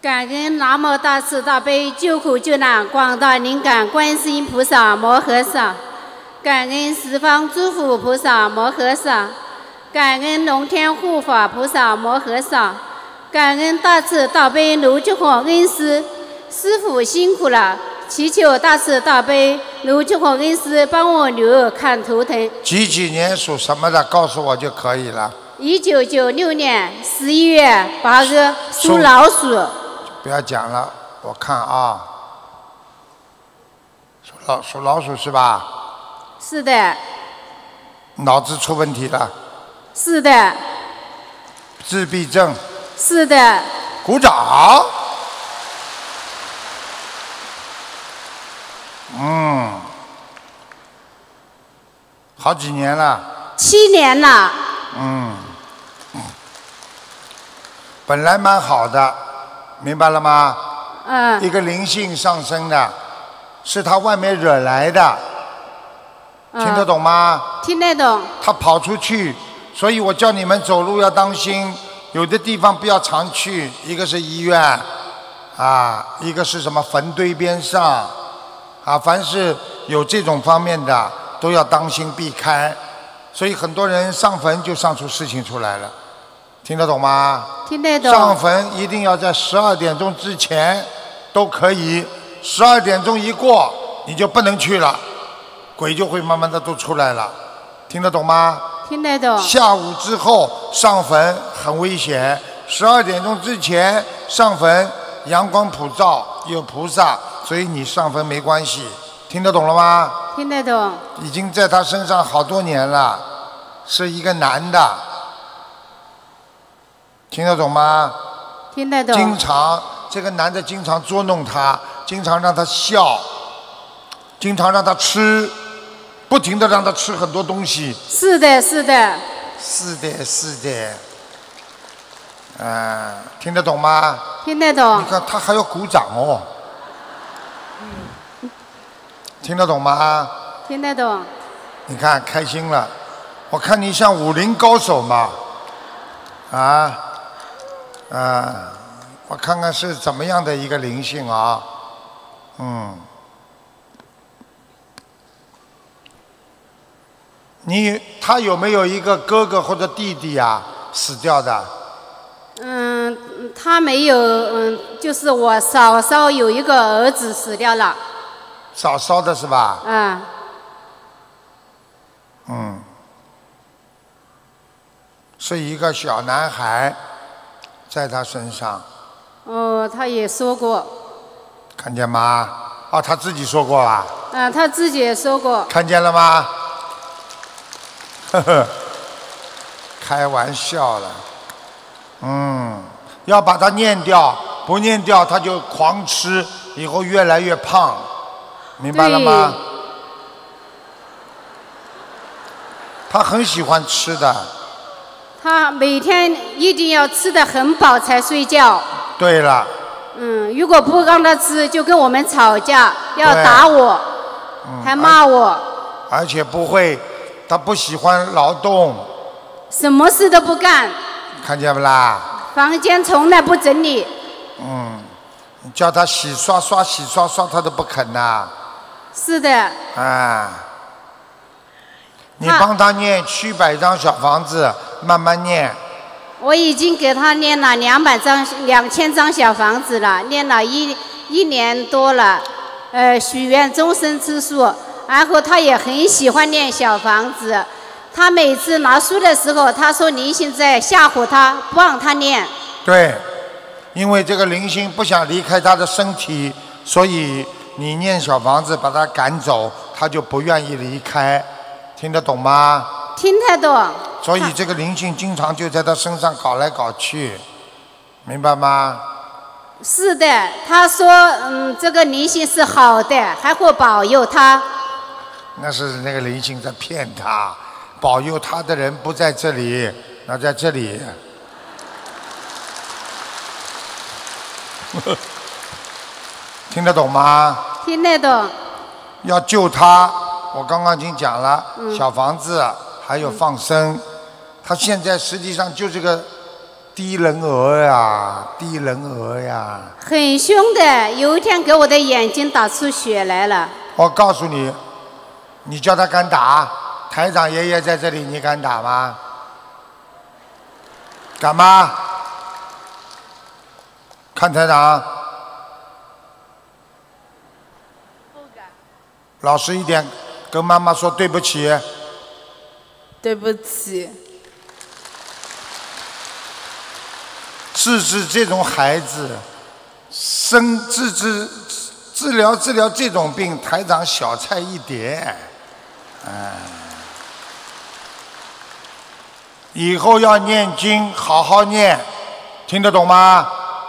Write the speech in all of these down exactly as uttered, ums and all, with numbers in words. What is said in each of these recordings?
感恩南无大慈大悲救苦救难广大灵感观世音菩萨摩诃萨，感恩十方诸佛菩萨摩诃萨，感恩龙天护法菩萨摩诃萨，感恩大慈大悲卢觉宏恩师，师父辛苦了，祈求大慈大悲卢觉宏恩师帮我女儿看图腾。 几几年属什么的，告诉我就可以了。 一九九六年十一月八日属老鼠。 不要讲了，我看啊，属老属老鼠是吧？ 是的。 脑子出问题了。 是的。 自闭症。 是的。 鼓掌。嗯，好几年了。 七年了。 嗯，本来蛮好的。明白了吗？ 嗯。 一个灵性上升的，是他外面惹来的， 嗯、 听得懂吗？ 听得懂。 他跑出去，所以我叫你们走路要当心，有的地方不要常去。一个是医院，啊，一个是什么坟堆边上，啊，凡是有这种方面的都要当心避开。所以很多人上坟就上出事情出来了。听得懂吗？ 听得懂。 上坟一定要在十二点钟之前都可以，十二点钟一过你就不能去了，鬼就会慢慢的都出来了。听得懂吗？ 听得懂。 下午之后上坟很危险，十二点钟之前上坟阳光普照，有菩萨，所以你上坟没关系。听得懂了吗？ 听得懂。 已经在他身上好多年了，是一个男的。听得懂吗？ 听得懂。 经常这个男的经常捉弄她，经常让她笑，经常让她吃，不停的让她吃很多东西。 是的，是的。 是的，是的。嗯、呃，听得懂吗？ 听得懂。 你看他还要鼓掌哦。听得懂吗？ 听得懂。 你看开心了，我看你像武林高手嘛，啊。啊，我看看是怎么样的一个灵性啊，嗯，你他有没有一个哥哥或者弟弟啊死掉的？ 嗯，他没有，嗯，就是我嫂嫂有一个儿子死掉了。 嫂嫂的是吧？ 嗯。 嗯，是一个小男孩。在他身上。 哦，他也说过。 看见吗？哦，他自己说过啊。 嗯，他自己也说过。 看见了吗？呵呵，开玩笑了。嗯，要把它念掉，不念掉他就狂吃，以后越来越胖，明白了吗？他很喜欢吃的。 他每天一定要吃得很饱才睡觉。 对了。 嗯，如果不让他吃，就跟我们吵架，要打我， 嗯、 还骂我。 而且不会，他不喜欢劳动。 什么事都不干。 看见不啦？ 房间从来不整理。 嗯，你叫他洗刷刷、洗刷刷，他都不肯呐。 是的。 啊。你帮他念七百张小房子，慢慢念。 我已经给他念了两百张、两千张小房子了，念了一一年多了。呃，许愿终身吃素，然后他也很喜欢念小房子。他每次拿书的时候，他说灵性在吓唬他，不让他念。 对，因为这个灵性不想离开他的身体，所以你念小房子把他赶走，他就不愿意离开。听得懂吗？ 听得懂。 所以这个灵性经常就在他身上搞来搞去，明白吗？ 是的，他说，嗯，这个灵性是好的，还会保佑他。 那是那个灵性在骗他，保佑他的人不在这里，那在这里。听得懂吗？ 听得懂。 要救他。我刚刚已经讲了， 嗯、 小房子还有放生，嗯、他现在实际上就这个低人儿呀，低人儿呀。 很凶的，有一天给我的眼睛打出血来了。 我告诉你，你叫他敢打？台长爷爷在这里，你敢打吗？敢吗？看台长。 不敢。 老实一点，跟妈妈说对不起。 对不起。 治治这种孩子，生治治治疗治疗这种病，台长小菜一碟。哎，以后要念经，好好念，听得懂吗？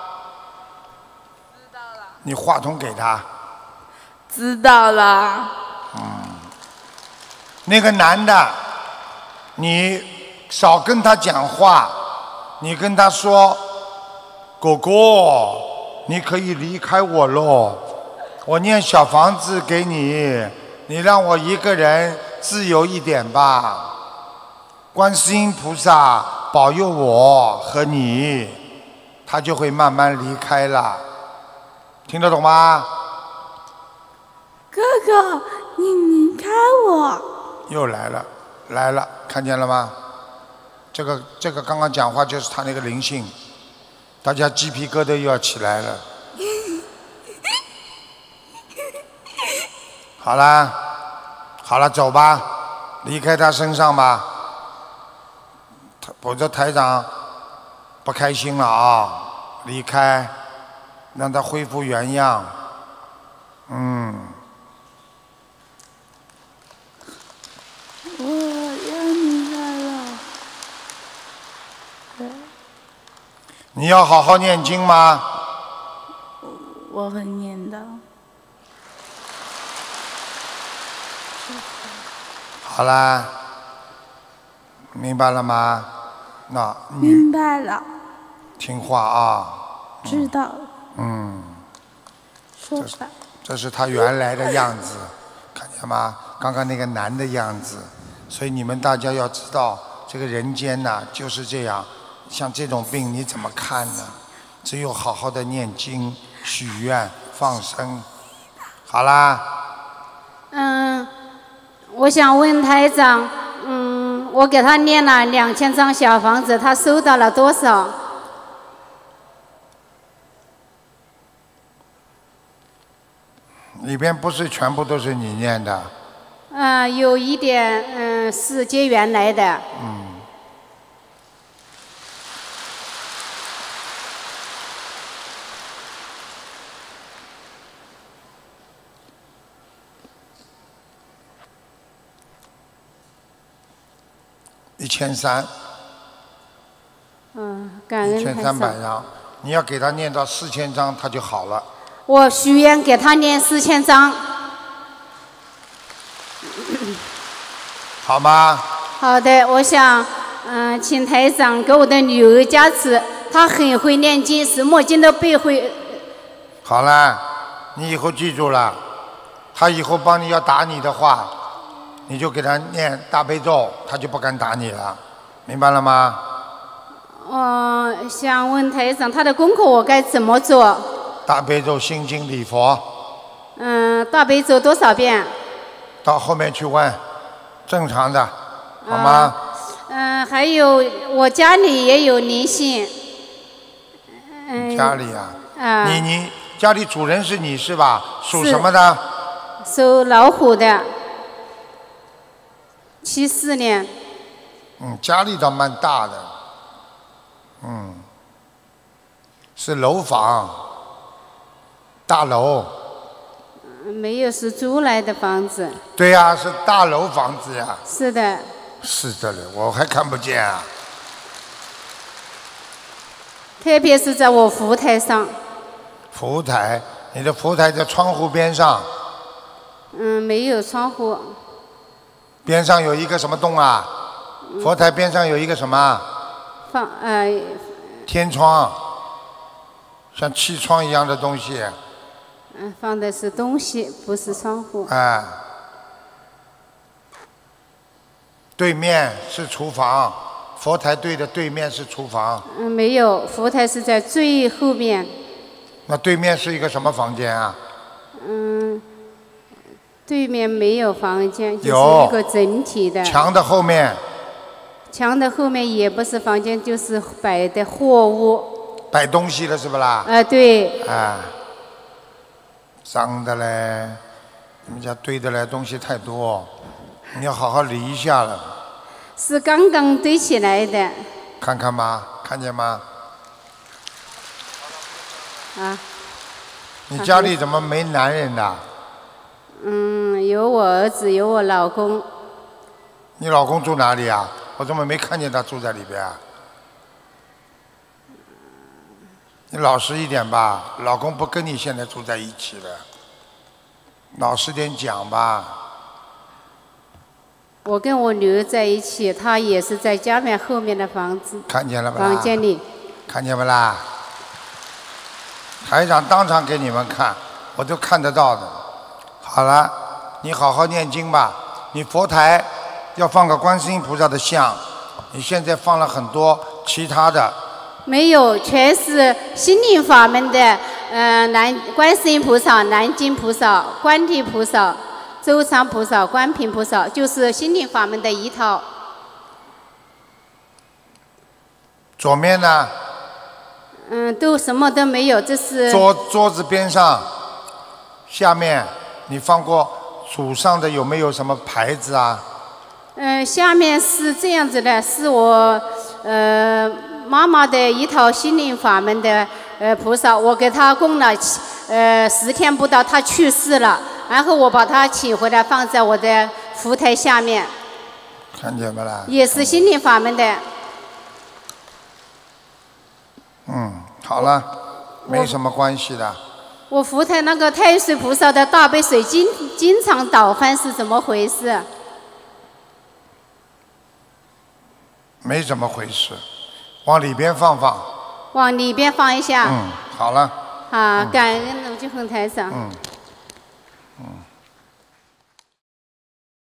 知道了。 你话筒给他。 知道了。 嗯。那个男的，你少跟他讲话，你跟他说。哥哥，你可以离开我喽！我念小房子给你，你让我一个人自由一点吧。观世音菩萨保佑我和你，他就会慢慢离开了。听得懂吗？ 哥哥，你离开我。 又来了，来了，看见了吗？这个这个刚刚讲话就是他那个灵性。大家鸡皮疙瘩又要起来了。好啦，好了，走吧，离开他身上吧，否则台长不开心了啊！离开，让他恢复原样。嗯。 我要离开了。 你要好好念经吗？ 我会念的。 好啦，明白了吗？那你明白了。 听话啊。 知道了。 嗯。 说吧。 这是他原来的样子，看见吗？刚刚那个男的样子，所以你们大家要知道，这个人间呐、就是这样。像这种病你怎么看呢？只有好好的念经、许愿、放生。好啦。 嗯，我想问台长，嗯，我给他念了两千张小房子，他收到了多少？ 里边不是全部都是你念的。 嗯、呃，有一点，嗯，是结缘来的。 嗯。一千三。 嗯，感恩一千三百张，你要给他念到四千张，他就好了。 我许愿给他念四千张。 好吗？ 好的，我想，嗯、呃，请台长给我的女儿加持，她很会念经，什么经都背会。 好了，你以后记住了，他以后帮你要打你的话，你就给他念大悲咒，他就不敢打你了，明白了吗？ 我、呃、想问台长，他的功课我该怎么做？ 大悲咒、心经、礼佛。 嗯、呃，大悲咒多少遍？ 到后面去问，正常的，好吗？ 嗯、呃，还有我家里也有灵性。 嗯、家里啊？ 啊、呃。 你你家里主人是你是吧？属什么的？ 属老虎的。七四年。 嗯，家里倒蛮大的。嗯，是楼房，大楼。 没有，是租来的房子。 对呀、啊，是大楼房子呀、啊。 是的。 是的嘞，我还看不见啊。 特别是在我福台上。 福台，你的福台在窗户边上。 嗯，没有窗户。 边上有一个什么洞啊？佛台边上有一个什么？ 放呃。 天窗，像气窗一样的东西。 嗯，放的是东西，不是窗户。 哎。对面是厨房， 佛台对的对面是厨房。 嗯，没有，佛台是在最后面。 那对面是一个什么房间啊？ 嗯，对面没有房间，就是有一个整体的。 墙的后面。 墙的后面也不是房间，就是摆的货物。 摆东西的是不啦？ 啊，对。 啊，脏的嘞，你们家堆的嘞东西太多，你要好好理一下了。 是刚刚堆起来的。 看看吗？看见吗？ 啊。 你家里怎么没男人的？ 嗯，有我儿子，有我老公。 你老公住哪里啊？我怎么没看见他住在里边啊？你老实一点吧，老公不跟你现在住在一起的，老实点讲吧。 我跟我女儿在一起，她也是在家面后面的房子。 看见了吧？ 房间里。 看见不啦？台长当场给你们看，我都看得到的。好了，你好好念经吧。你佛台要放个观世音菩萨的像，你现在放了很多其他的。 没有，全是心灵法门的，呃，南观世音菩萨、南京菩萨、观地菩萨、周常菩萨、观平菩萨，就是心灵法门的一套。 左面呢？ 嗯，都什么都没有，这是桌桌子边上，下面你放过祖上的有没有什么牌子啊？ 嗯、呃，下面是这样子的，是我呃妈妈的一套心灵法门的呃菩萨，我给她供了呃十天不到，她去世了，然后我把她请回来放在我的佛台下面。 看见没啦？ 也是心灵法门的。 嗯，好了，没什么关系的。 我佛台那个太岁菩萨的大杯水经经常倒翻是怎么回事？ 没怎么回事，往里边放放。 往里边放一下。 嗯，好了。 好，感恩卢俊宏台长。 嗯，嗯。